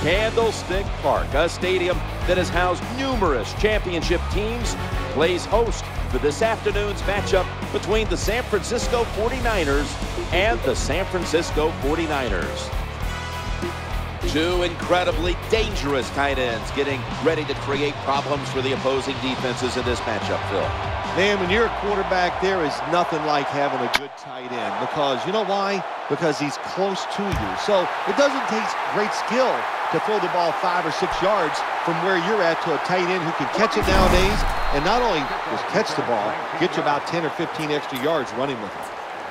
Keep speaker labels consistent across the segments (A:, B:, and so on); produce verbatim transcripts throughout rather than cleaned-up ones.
A: Candlestick Park, a stadium that has housed numerous championship teams, plays host for this afternoon's matchup between the San Francisco forty-niners and the San Francisco forty-niners. Two incredibly dangerous tight ends getting ready to create problems for the opposing defenses in this matchup, Phil.
B: Man, when you're a quarterback, there is nothing like having a good tight end, because you know why? Because he's close to you. So it doesn't take great skill to throw the ball five or six yards from where you're at to a tight end who can catch it nowadays, and not only just catch the ball, get you about ten or fifteen extra yards running with it.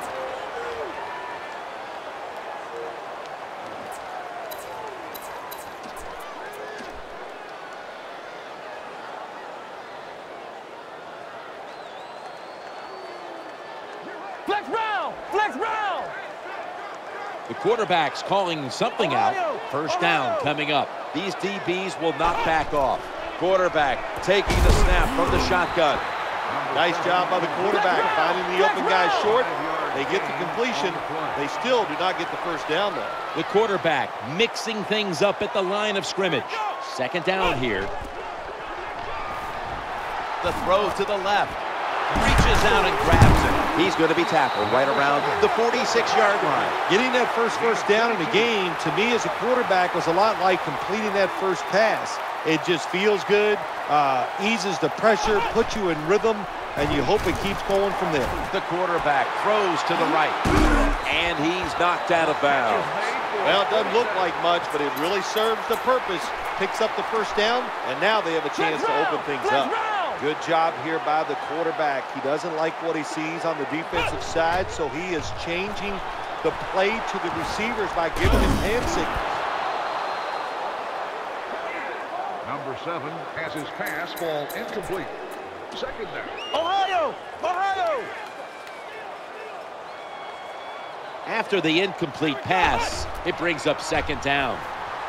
C: Flex round! Flex round!
A: The quarterback's calling something out. First down coming up. These D Bs will not back off. Quarterback taking the snap from the shotgun.
B: Nice job by the quarterback finding the open guy short. They get the completion. They still do not get the first down, though.
A: The quarterback mixing things up at the line of scrimmage. Second down here. The throw to the left. Reaches out and grabs it. He's going to be tackled right around the forty-six yard line.
B: Getting that first first down in the game, to me as a quarterback, was a lot like completing that first pass. It just feels good, uh, eases the pressure, puts you in rhythm, and you hope it keeps going from there.
A: The quarterback throws to the right, and he's knocked out of bounds.
B: Well, it doesn't look like much, but it really serves the purpose. Picks up the first down, and now they have a chance to open things up. Good job here by the quarterback. He doesn't like what he sees on the defensive side, so he is changing the play to the receivers by giving him hand signals.
D: Number seven has his pass ball incomplete. Second down.
C: Ohio! Ohio!
A: After the incomplete pass, it brings up second down.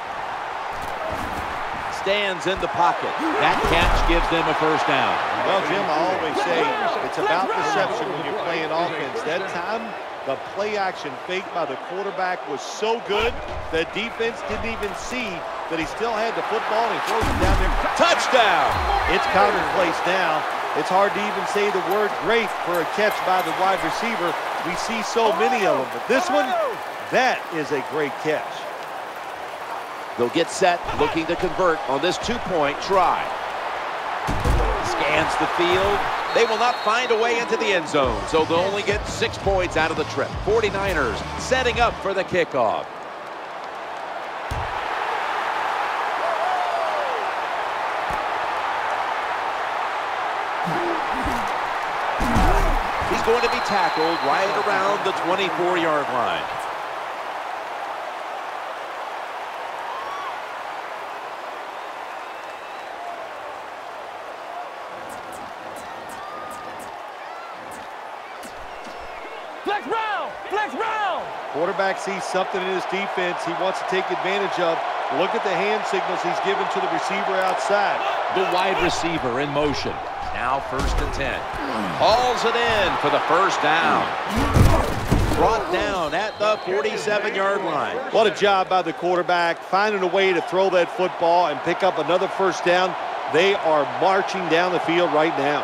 A: Stands in the pocket. That catch gives them a first down.
B: Well, Jim, I always say it's about perception when you're playing offense. That time, the play action fake by the quarterback was so good that defense didn't even see that he still had the football, and he throws it down there.
A: Touchdown!
B: It's counter place now. It's hard to even say the word great for a catch by the wide receiver. We see so many of them, but this one, that is a great catch.
A: They'll get set, looking to convert on this two-point try. Scans the field. They will not find a way into the end zone, so they'll only get six points out of the trip. forty-niners setting up for the kickoff. He's going to be tackled right around the twenty-four yard line.
C: Flex round! Flex round!
B: Quarterback sees something in his defense he wants to take advantage of. Look at the hand signals he's given to the receiver outside.
A: The wide receiver in motion. Now first and ten. Hauls it in for the first down. Brought down at the forty-seven yard line.
B: What a job by the quarterback, finding a way to throw that football and pick up another first down. They are marching down the field right now.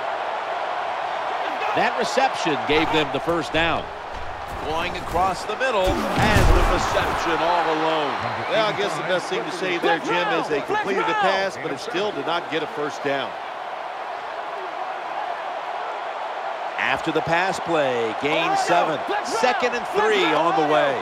A: That reception gave them the first down. Going across the middle, has the reception all alone.
B: Well, I guess the best thing to say there, Jim, is they completed the pass, but it still did not get a first down.
A: After the pass play, gain seven. Second and three on the way.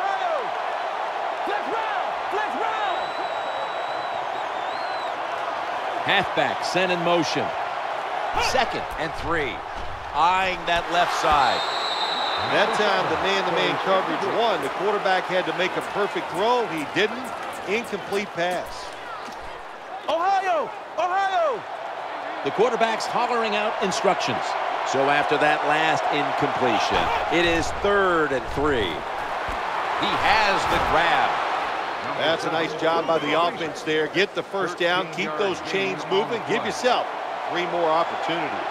A: Halfback sent in motion. Second and three. Eyeing that left side.
B: That time, the man-to-man coverage won. The quarterback had to make a perfect throw. He didn't. Incomplete pass.
C: Ohio! Ohio!
A: The quarterback's hollering out instructions. So after that last incompletion, it is third and three. He has the grab.
B: That's a nice job by the offense there. Get the first down, keep those chains moving, give yourself three more opportunities.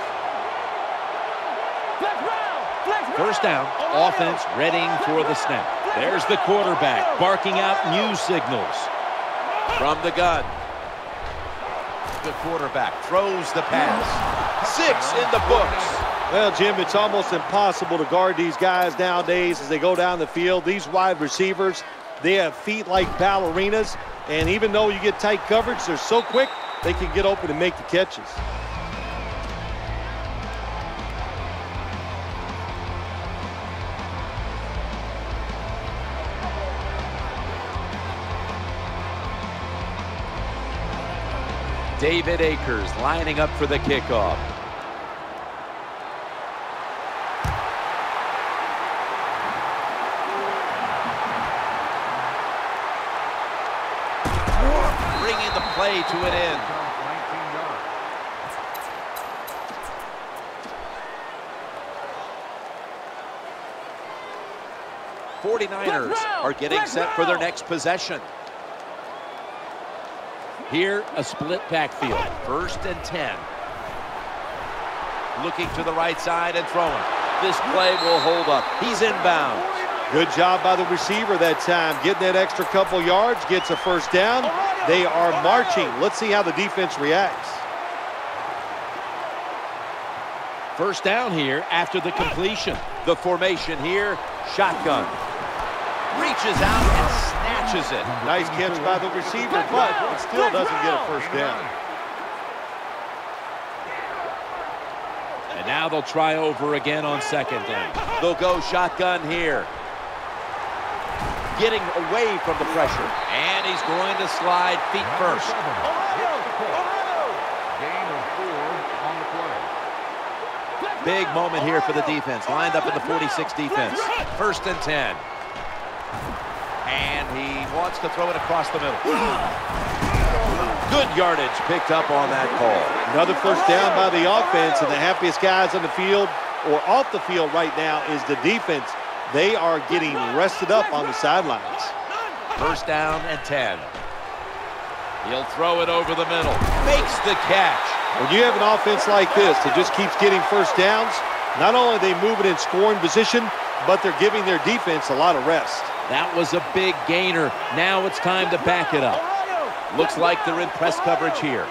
A: First down, offense readying for the snap. There's the quarterback barking out new signals. From the gun. The quarterback throws the pass. Six in the books.
B: Well, Jim, it's almost impossible to guard these guys nowadays as they go down the field. These wide receivers, they have feet like ballerinas, and even though you get tight coverage, they're so quick, they can get open and make the catches.
A: David Akers lining up for the kickoff. Bringing the play to an end. forty-niners are getting set for their next possession. Here, a split backfield. First and ten. Looking to the right side and throwing. This play will hold up. He's inbound.
B: Good job by the receiver that time. Getting that extra couple yards, gets a first down. They are marching. Let's see how the defense reacts.
A: First down here after the completion. The formation here, shotgun. Reaches out and snatches it.
B: Nice catch by the receiver, but it still doesn't get a first down.
A: And now they'll try over again on second down. They'll go shotgun here. Getting away from the pressure. And he's going to slide feet first.
D: Gain of four on the play.
A: Big moment here for the defense. Lined up in the forty-six defense. First and ten. And he wants to throw it across the middle. Good yardage picked up on that call.
B: Another first down by the offense, and the happiest guys on the field or off the field right now is the defense. They are getting rested up on the sidelines.
A: First down and ten. He'll throw it over the middle. Makes the catch.
B: When you have an offense like this that just keeps getting first downs, not only are they moving in scoring position, but they're giving their defense a lot of rest.
A: That was a big gainer. Now it's time to back it up. Looks like they're in press coverage here.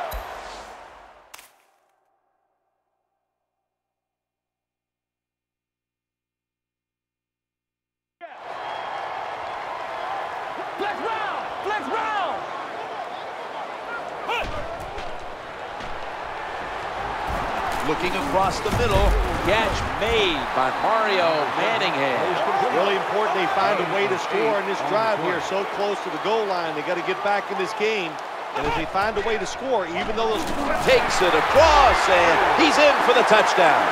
C: Flex round! Flex round!
A: Looking across the middle. Catch made by Mario Manningham.
B: Really important they find a way to score in this drive here. So close to the goal line. They got to get back in this game. And if they find a way to score, even though those...
A: Takes it across, and he's in for the touchdown.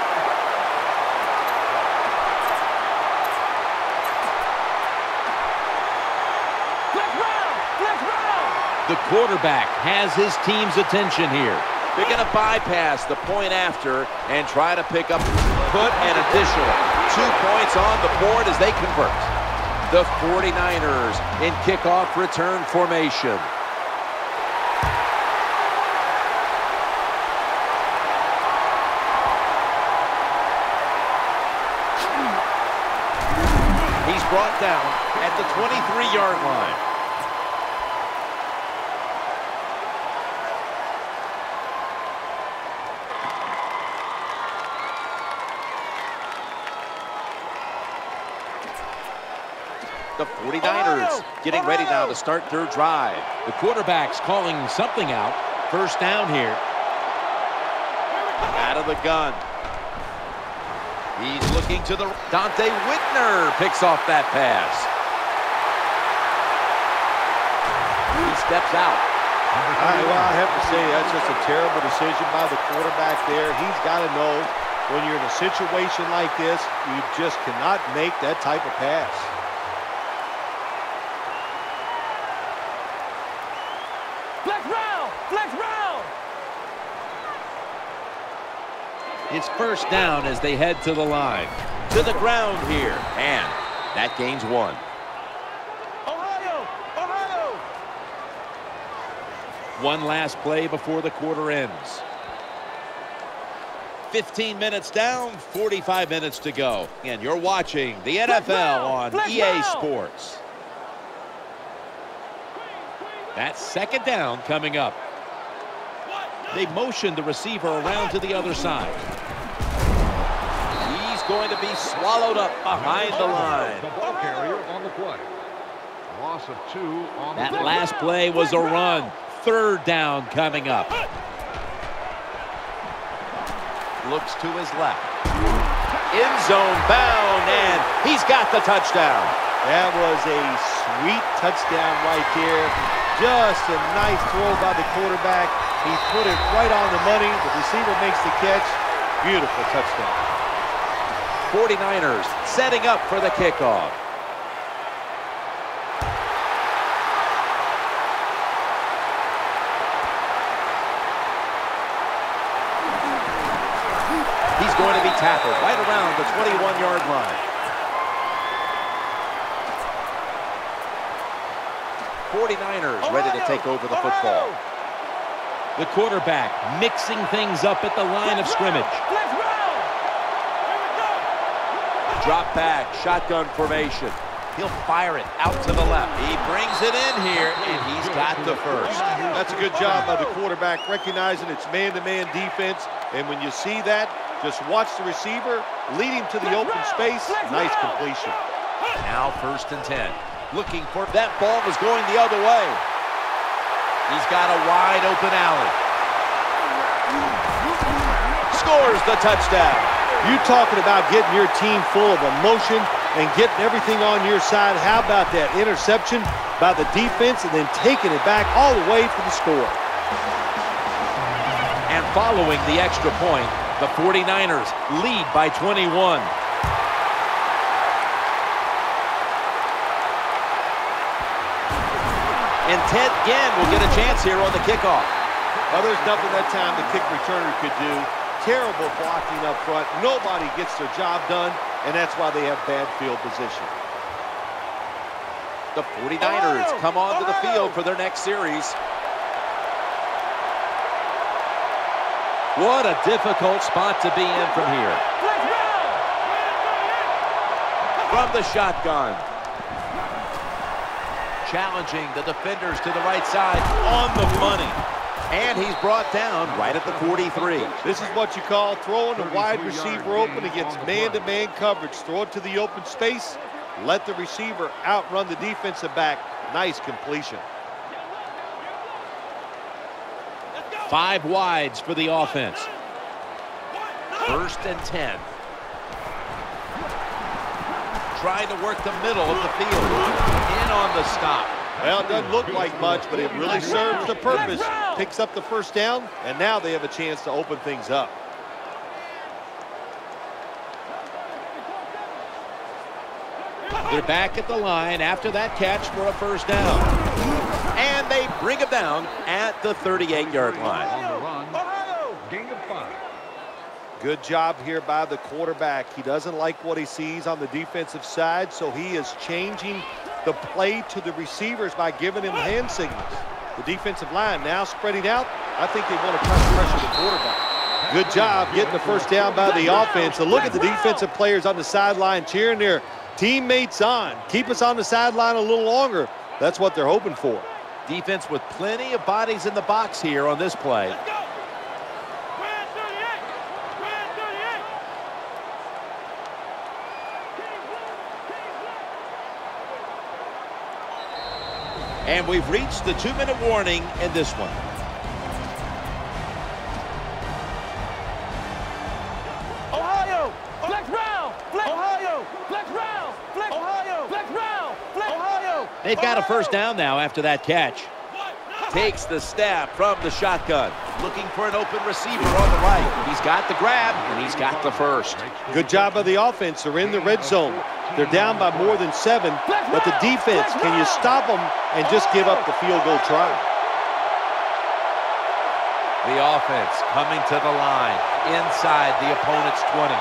C: Flex round! Flex round!
A: The quarterback has his team's attention here. They're going to bypass the point after and try to pick up, put an additional two points on the board as they convert. The forty-niners in kickoff return formation. He's brought down at the twenty-three yard line. The forty-niners getting ready now to start their drive. The quarterback's calling something out. First down here. Out of the gun. He's looking to the... Dante Whitner picks off that pass. He steps out.
B: All right, well, I have to say that's just a terrible decision by the quarterback there. He's got to know when you're in a situation like this, you just cannot make that type of pass.
C: Flex round! Flex round!
A: It's first down as they head to the line. To the ground here. And that gains one.
C: Ohio! Ohio!
A: One last play before the quarter ends. fifteen minutes down, forty-five minutes to go. And you're watching the N F L on E A Sports. That's second down coming up. They motion the receiver around to the other side. He's going to be swallowed up behind the line.
D: The ball carrier on the play. Loss of two on
A: that
D: the play.
A: last play was a run. Third down coming up. Looks to his left. End zone bound, and he's got the touchdown.
B: That was a sweet touchdown right there. Just a nice throw by the quarterback. He put it right on the money. The receiver makes the catch. Beautiful touchdown.
A: forty-niners setting up for the kickoff. He's going to be tackled right around the twenty-one yard line. forty-niners ready to take over the football. The quarterback mixing things up at the line of scrimmage. Drop back, shotgun formation. He'll fire it out to the left. He brings it in here, and he's got the first.
B: That's a good job by the quarterback, recognizing it's man-to-man defense. And when you see that, just watch the receiver, lead him to the open space. Nice completion.
A: Now first and ten. Looking for that ball was going the other way. He's got a wide open alley. Scores the touchdown.
B: You talking about getting your team full of emotion and getting everything on your side. How about that interception by the defense and then taking it back all the way for the score?
A: And following the extra point, the forty-niners lead by twenty-one. And Ted Ginn will get a chance here on the kickoff.
B: Well, there's nothing that time the kick returner could do. Terrible blocking up front. Nobody gets their job done, and that's why they have bad field position.
A: The forty-niners come onto the field for their next series. What a difficult spot to be in from here. From the shotgun. Challenging the defenders to the right side on the money. And he's brought down right at the forty-three.
B: This is what you call throwing the wide receiver open against man-to-man coverage. Throw it to the open space. Let the receiver outrun the defensive back. Nice completion.
A: Five wides for the offense. First and ten. Trying to work the middle of the field. In on the stop.
B: Well, it doesn't look like much, but it really serves the purpose. Picks up the first down, and now they have a chance to open things up.
A: They're back at the line after that catch for a first down. And they bring him down at the thirty-eight yard line.
D: On the run, gain of five.
B: Good job here by the quarterback. He doesn't like what he sees on the defensive side, so he is changing the play to the receivers by giving him hand signals. The defensive line now spreading out. I think they want to try to pressure the quarterback. Good job getting the first down by the offense. And look at the defensive players on the sideline cheering their teammates on. Keep us on the sideline a little longer. That's what they're hoping for.
A: Defense with plenty of bodies in the box here on this play. And we've reached the two-minute warning in this one.
C: Ohio, flex round, flex Ohio, flex round, flex Ohio, flex round, flex Ohio.
A: They've got a first down now after that catch. Takes the snap from the shotgun. Looking for an open receiver on the right. He's got the grab, and he's got the first.
B: Good job by the offense. They're in the red zone. They're down by more than seven, but the defense, can you stop them and just give up the field goal try?
A: The offense coming to the line inside the opponent's twenty.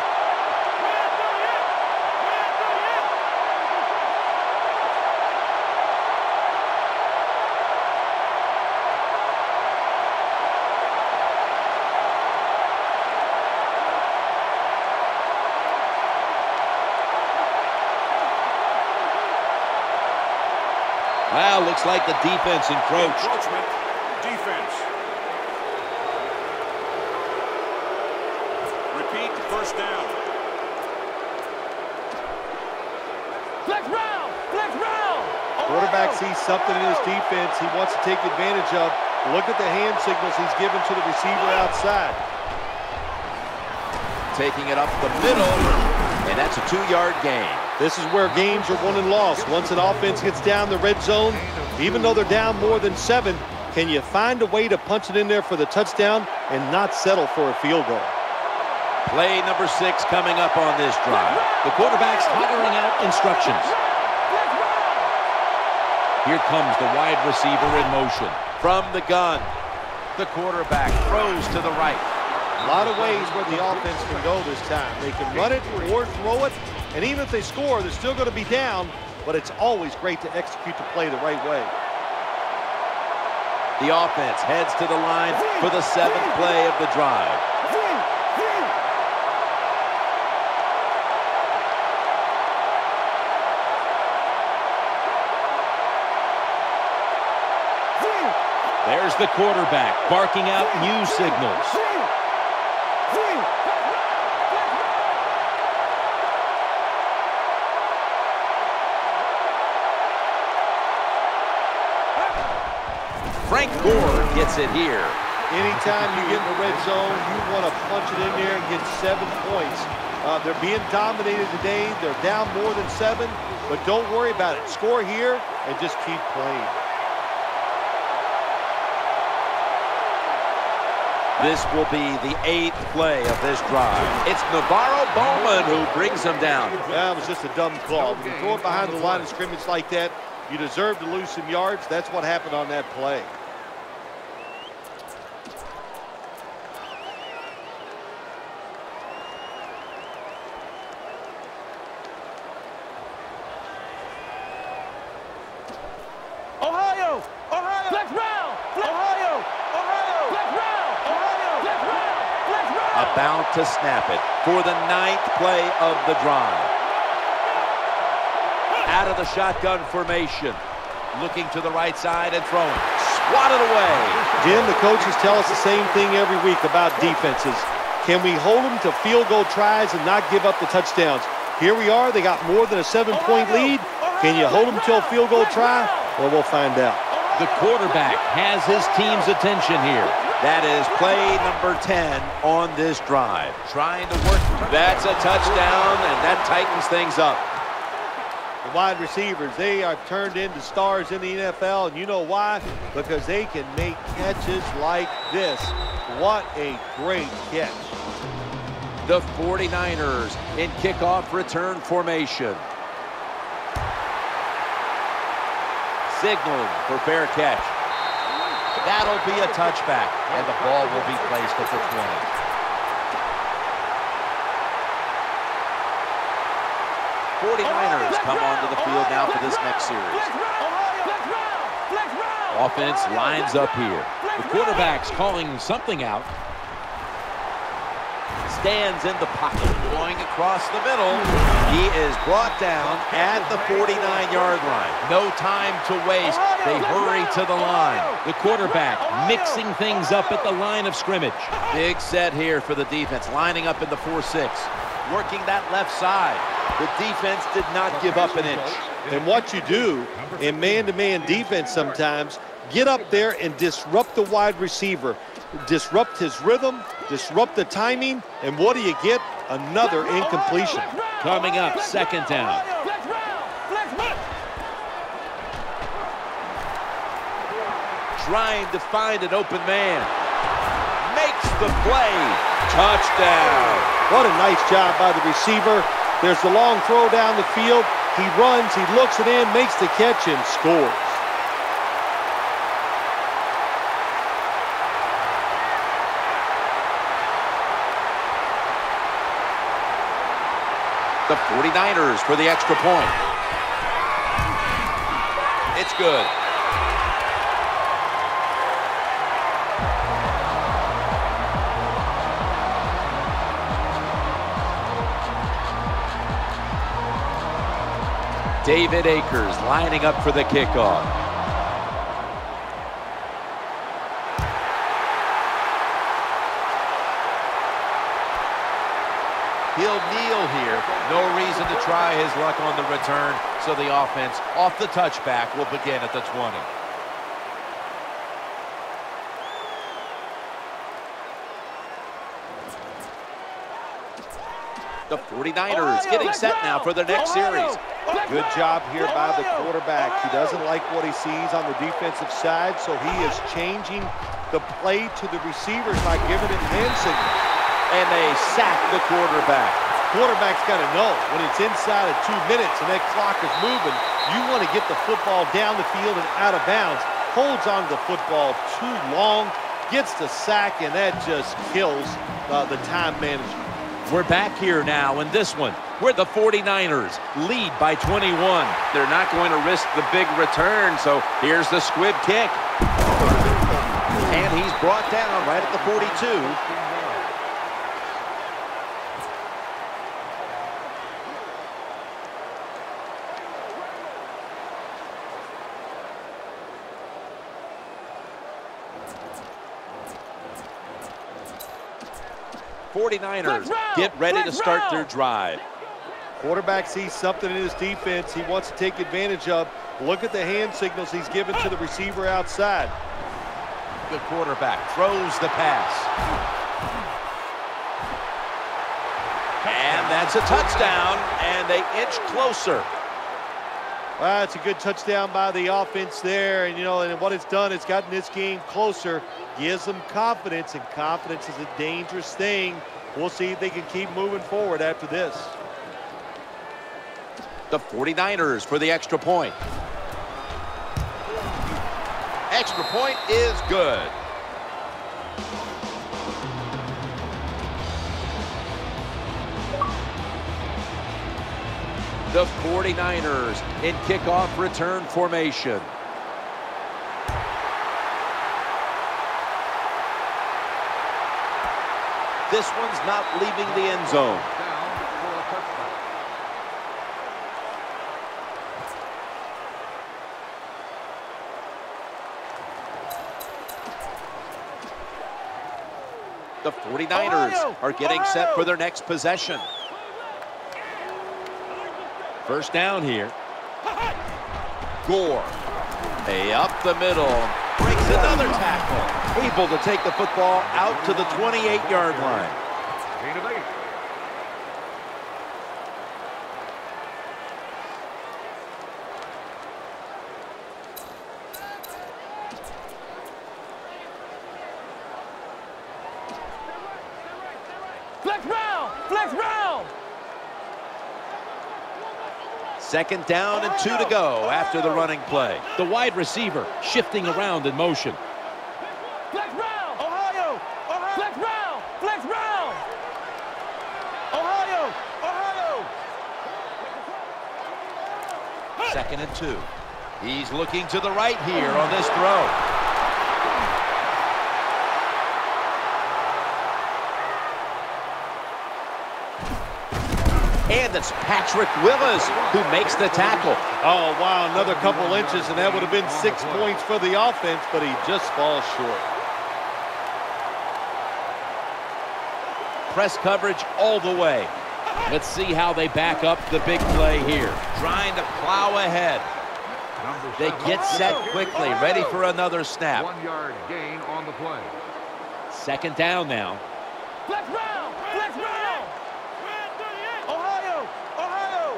A: Well, looks like the defense encroached.
E: Encroachment. Defense. Repeat, first down.
C: Flex round! Flex round!
B: Quarterback sees something in his defense he wants to take advantage of. Look at the hand signals he's given to the receiver outside.
A: Taking it up the middle, and that's a two-yard gain.
B: This is where games are won and lost. Once an offense gets down the red zone, even though they're down more than seven, can you find a way to punch it in there for the touchdown and not settle for a field goal?
A: Play number six coming up on this drive. The quarterback's hollering out instructions. Here comes the wide receiver in motion. From the gun, the quarterback throws to the right.
B: A lot of ways where the offense can go this time. They can run it or throw it, and even if they score, they're still going to be down, but it's always great to execute the play the right way.
A: The offense heads to the line for the seventh play of the drive. There's the quarterback barking out new signals. Frank Gore gets it here.
B: Anytime you get in the red zone, you want to punch it in there and get seven points. Uh, they're being dominated today. They're down more than seven, but don't worry about it. Score here and just keep playing.
A: This will be the eighth play of this drive. It's Navarro Bowman who brings him down.
B: That was just a dumb call. When you throw it behind the line of scrimmage like that, you deserve to lose some yards. That's what happened on that play.
C: Ohio! Ohio! Flex round! Ohio! Ohio! Flex round! Ohio! Flex round! Flex round!
A: About to snap it for the ninth play of the drive. Out of the shotgun formation. Looking to the right side and throwing. Swatted away.
B: Jim, the coaches tell us the same thing every week about defenses. Can we hold them to field goal tries and not give up the touchdowns? Here we are. They got more than a seven-point lead. Can you hold them to a field goal try? Well, we'll find out.
A: The quarterback has his team's attention here. That is play number ten on this drive. Trying to work. That's a touchdown, and that tightens things up.
B: The wide receivers, they are turned into stars in the N F L, and you know why? Because they can make catches like this. What a great catch.
A: The forty-niners in kickoff return formation. Signaling for fair catch. That'll be a touchback, and the ball will be placed at the twenty. forty-niners come onto the field now for this next series. Offense lines up here. The quarterback's calling something out. Stands in the pocket, going across the middle. He is brought down at the forty-nine-yard line. No time to waste. They hurry to the line. The quarterback mixing things up at the line of scrimmage. Big set here for the defense, lining up in the four six. Working that left side. The defense did not give up an inch.
B: And what you do in man-to-man defense sometimes, get up there and disrupt the wide receiver. Disrupt his rhythm, disrupt the timing, and what do you get? Another incompletion.
A: Coming up, second down. Trying to find an open man. Makes the play. Touchdown.
B: What a nice job by the receiver. There's the long throw down the field. He runs, he looks it in, makes the catch, and scores.
A: The forty-niners for the extra point. It's good. David Akers lining up for the kickoff. He'll kneel here. No reason to try his luck on the return, so the offense off the touchback will begin at the twenty. The forty-niners getting set now for their next series.
B: Good job here by the quarterback. He doesn't like what he sees on the defensive side, so he is changing the play to the receivers by giving him hand signals.
A: And they sack the quarterback.
B: Quarterback's got to know when it's inside of two minutes and that clock is moving, you want to get the football down the field and out of bounds. Holds on to the football too long, gets the sack, and that just kills uh, the time management.
A: We're back here now in this one where the forty-niners lead by twenty-one. They're not going to risk the big return, so here's the squib kick. And he's brought down right at the forty-two. forty-niners get ready to start their drive.
B: Quarterback sees something in his defense he wants to take advantage of. Look at the hand signals he's given to the receiver outside.
A: The quarterback throws the pass. And that's a touchdown, and they inch closer.
B: Well, it's a good touchdown by the offense there, and you know, and what it's done, it's gotten this game closer, gives them confidence, and confidence is a dangerous thing. We'll see if they can keep moving forward after this.
A: The forty-niners for the extra point. Extra point is good. The forty-niners in kickoff return formation. This one's not leaving the end zone. The forty-niners are getting set for their next possession. First down here. Gore. Hey, up the middle. Breaks another tackle. Able to take the football out to the twenty-eight yard line.
D: Gain of eight.
C: Flex round! Flex round!
A: Second down and two to go after the running play. The wide receiver shifting around in motion.
C: Flex round! Ohio! Ohio! Flex round! Flex round! Ohio! Ohio!
A: Second and two. He's looking to the right here on this throw. And it's Patrick Willis who makes the tackle.
B: Oh, wow, another couple inches, and that would have been six points for the offense, but he just falls short.
A: Press coverage all the way. Let's see how they back up the big play here. Trying to plow ahead. They get set quickly, ready for another snap.
D: One yard gain on the play.
A: Second down now.
C: Flex round! Flex round! Ohio! Ohio!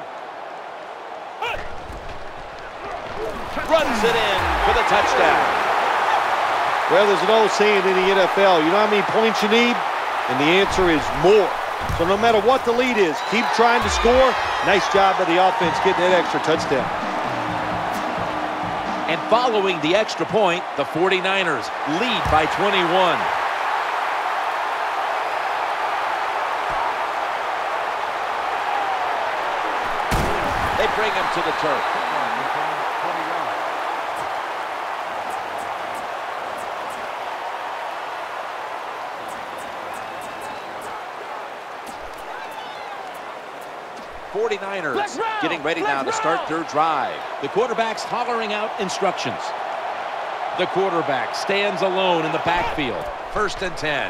A: Runs it in for the touchdown.
B: Well, there's an old saying in the N F L, you know how many points you need? And the answer is more. So no matter what the lead is, keep trying to score. Nice job by the offense getting that extra touchdown.
A: And following the extra point, the forty-niners lead by twenty-one. They bring him to the turf. forty-niners getting ready now to start their drive.
F: The quarterback's hollering out instructions. The quarterback stands alone in the backfield.
A: First and ten.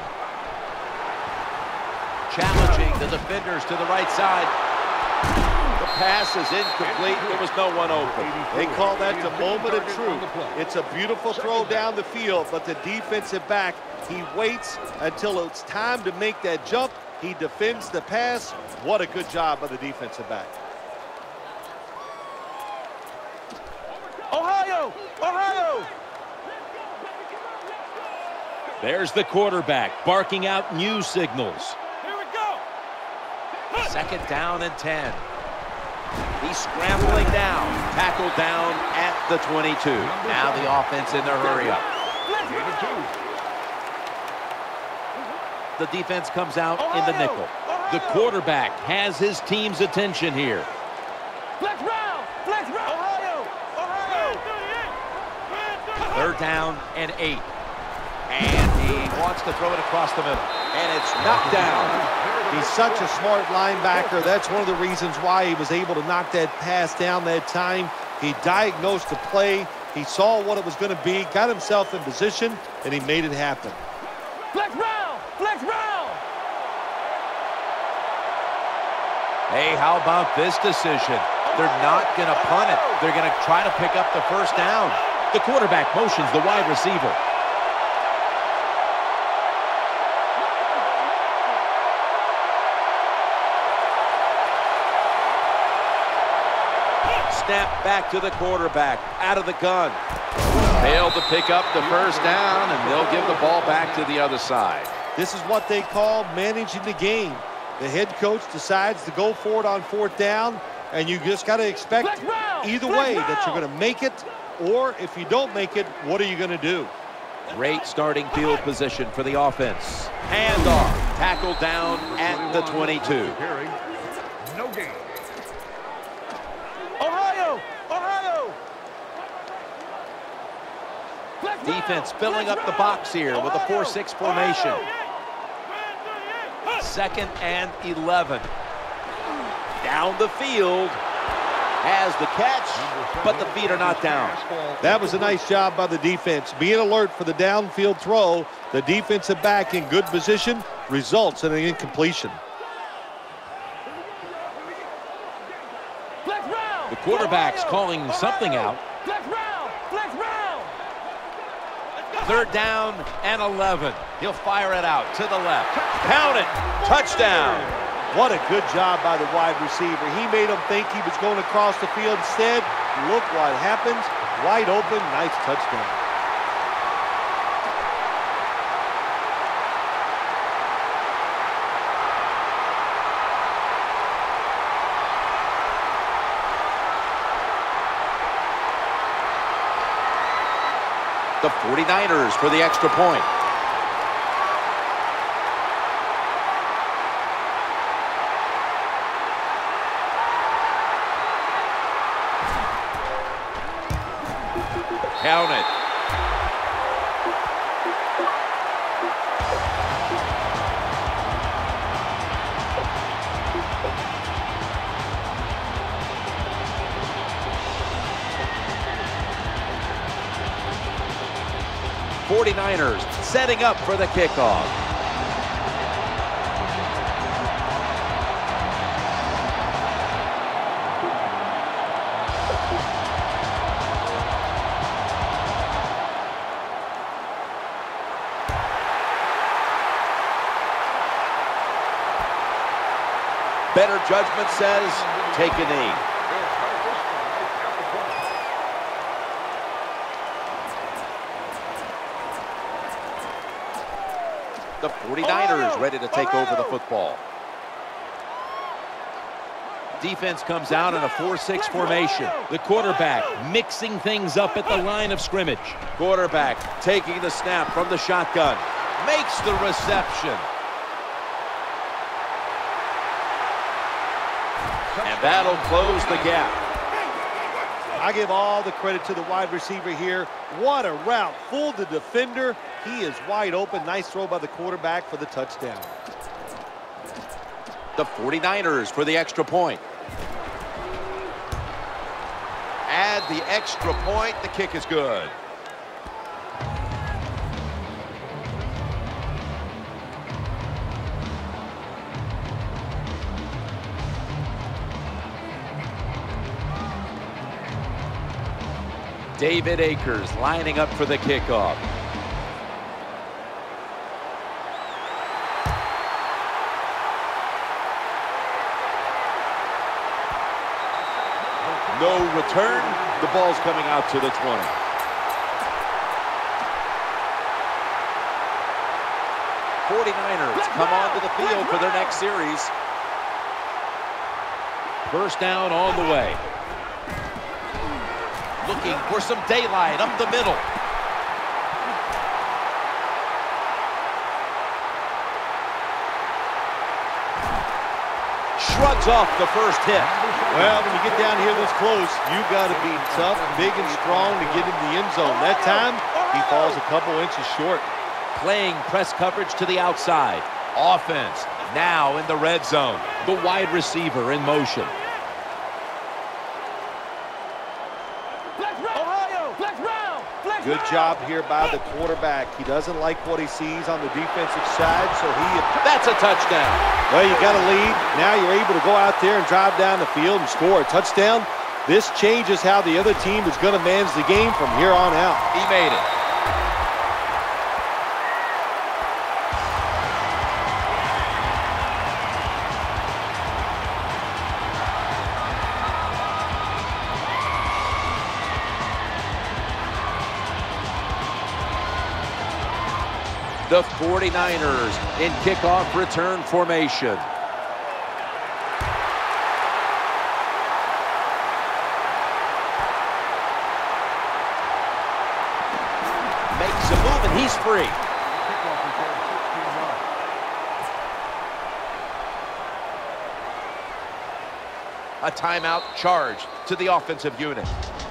A: Challenging the defenders to the right side. The pass is incomplete. There was no one open.
B: They call that the moment of truth. It's a beautiful throw down the field, but the defensive back, he waits until it's time to make that jump. He defends the pass. What a good job by the defensive back.
C: Ohio! Ohio!
F: There's the quarterback barking out new signals.
C: Here we go!
A: Second down and ten. He's scrambling down. Tackled down at the twenty-two. Now the offense in their hurry up. The defense comes out in the nickel.
F: The quarterback has his team's attention here.
C: Flex round! Flex round! Ohio! Ohio!
A: Third down and eight. And he wants to throw it across the middle. And it's knocked down.
B: He's such a smart linebacker. That's one of the reasons why he was able to knock that pass down that time. He diagnosed the play. He saw what it was going to be, got himself in position, and he made it happen.
C: Flex round! Flex round!
A: Hey, how about this decision? They're not going to punt it. They're going to try to pick up the first down.
F: The quarterback motions the wide receiver.
A: Snap back to the quarterback, out of the gun. Failed to pick up the first down, and they'll give the ball back to the other side.
B: This is what they call managing the game. The head coach decides to go for it on fourth down, and you just got to expect either way that you're going to make it, or if you don't make it, what are you going to do?
A: Great starting field position for the offense. Handoff, tackled down at the twenty-two.
D: No gain.
C: Ohio! Ohio!
A: Defense filling up the box here with a four six formation. Second and eleven. Down the field. Has the catch, but the feet are not down.
B: That was a nice job by the defense. Being alert for the downfield throw, the defensive back in good position results in an incompletion.
F: The quarterback's calling something out.
C: Flex round! Flex round!
A: Third down and eleven. He'll fire it out to the left. Count it. Touchdown.
B: What a good job by the wide receiver. He made him think he was going across the field. Instead, look what happens. Wide open. Nice touchdown.
A: The forty-niners for the extra point. Count it. forty-niners setting up for the kickoff. Better judgment says take a knee. The forty-niners ready to take over the football. Defense comes out in a four six formation.
F: The quarterback mixing things up at the line of scrimmage.
A: Quarterback taking the snap from the shotgun. Makes the reception. And that'll close the gap.
B: I give all the credit to the wide receiver here. What a route. Fooled the defender. He is wide open. Nice throw by the quarterback for the touchdown.
A: The forty-niners for the extra point. add the extra point. The kick is good. David Akers lining up for the kickoff. No return. The ball's coming out to the twenty. forty-niners come onto the field for their next series.
F: First down on the way. Looking for some daylight up the middle. Shrugs off the first hit.
B: Well, when you get down here this close, you got to be tough, big and strong to get in the end zone. That time, he falls a couple inches short.
F: Playing press coverage to the outside. Offense now in the red zone. The wide receiver in motion.
B: Good job here by the quarterback. He doesn't like what he sees on the defensive side, so he...
F: That's a touchdown.
B: Well, you got a lead. Now you're able to go out there and drive down the field and score a touchdown. This changes how the other team is going to manage the game from here on out.
F: He made it. The forty-niners in kickoff return formation. Makes a move and he's free. A timeout charged to the offensive unit.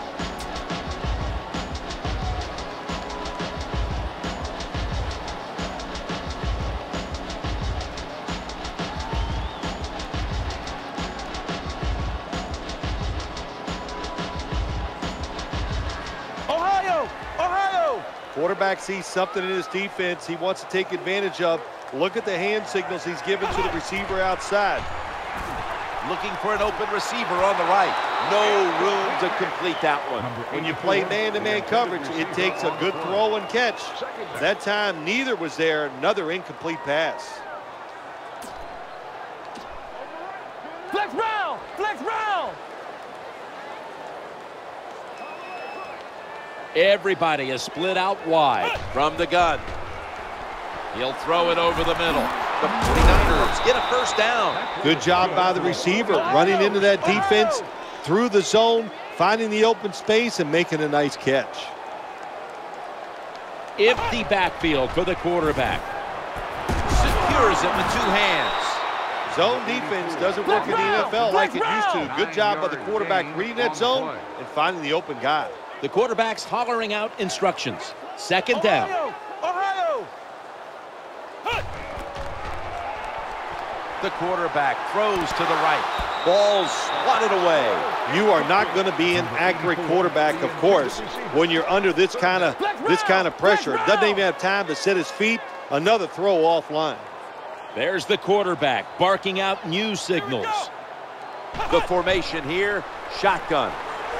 B: Quarterback sees something in his defense he wants to take advantage of. Look at the hand signals he's given to the receiver outside.
F: Looking for an open receiver on the right. No room to complete that one.
B: When you play man-to-man coverage, it takes a good throw and catch. That time, neither was there. Another incomplete pass.
C: Flex round! Flex round!
F: Everybody is split out wide from the gun. He'll throw it over the middle. The forty-niners get a first down.
B: Good job by the receiver, running into that defense, through the zone, finding the open space, and making a nice catch.
F: Empty backfield for the quarterback. Secures it with two hands.
B: Zone defense doesn't work in the N F L like it used to. Good job by the quarterback reading that zone and finding the open guy.
F: The quarterback's hollering out instructions. Second down.
C: Ohio! Ohio!
F: The quarterback throws to the right. Ball's swatted away.
B: You are not going to be an accurate quarterback, of course, when you're under this kind of this kind of pressure. Doesn't even have time to set his feet. Another throw offline.
F: There's the quarterback barking out new signals. The formation here, shotgun.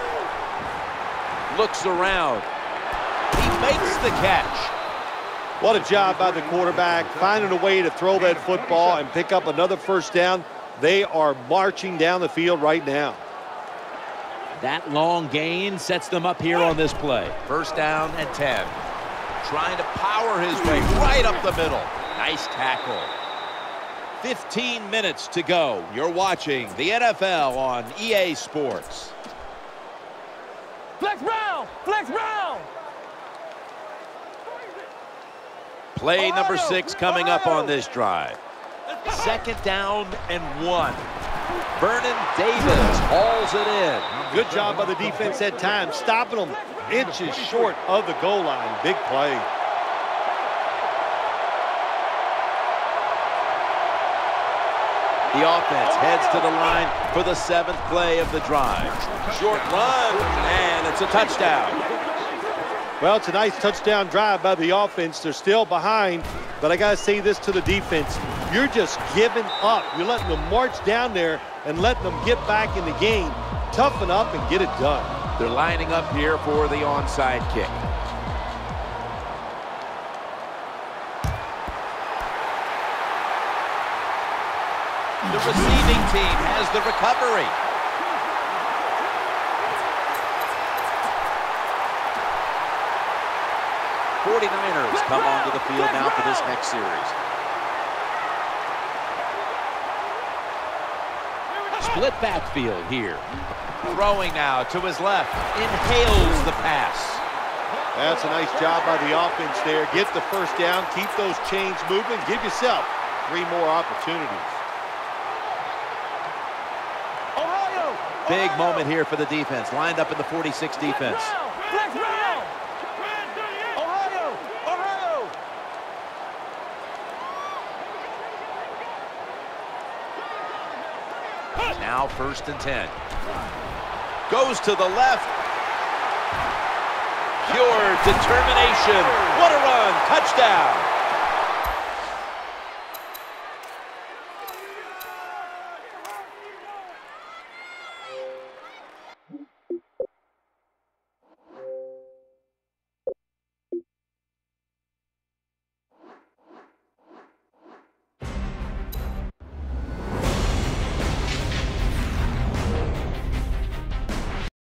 F: Looks around. He makes the catch.
B: What a job by the quarterback, finding a way to throw that football and pick up another first down. They are marching down the field right now.
F: That long gain sets them up here on this play. First down and ten. Trying to power his way right up the middle. Nice tackle. fifteen minutes to go. You're watching the N F L on E A Sports.
C: Flex round! Flex round!
F: Play number six coming up on this drive. Second down and one. Vernon Davis hauls it in.
B: Good job by the defense at times, stopping them inches short of the goal line. Big play.
A: The offense heads to the line for the seventh play of the drive. Short run, and it's a touchdown.
B: Well, it's a nice touchdown drive by the offense. They're still behind, but I got to say this to the defense. You're just giving up. You're letting them march down there and letting them get back in the game. Toughen up and get it done.
A: They're lining up here for the onside kick. The receiving team has the recovery. forty-niners come onto the field now for this next series. Split backfield here. Throwing now to his left. Inhales the pass.
B: That's a nice job by the offense there. Get the first down, keep those chains moving, give yourself three more opportunities.
C: Ohio!
A: Big
C: Ohio!
A: moment here for the defense. Lined up in the forty-six defense.
C: Flex round! Ohio! Ohio!
A: Now first and ten. Goes to the left. Pure determination. What a run. Touchdown.